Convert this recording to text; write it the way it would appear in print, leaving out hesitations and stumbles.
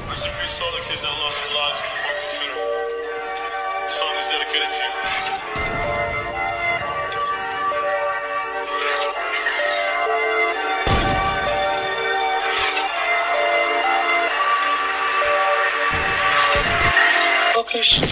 Rest in peace to all the kids that lost their lives in the Parkland shooter. This song is dedicated to you. Focus.